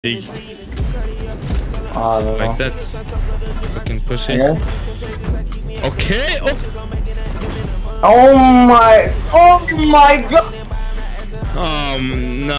Hey, No. like that. Fucking pussy. Yeah. Okay. Oh. Oh my god! No.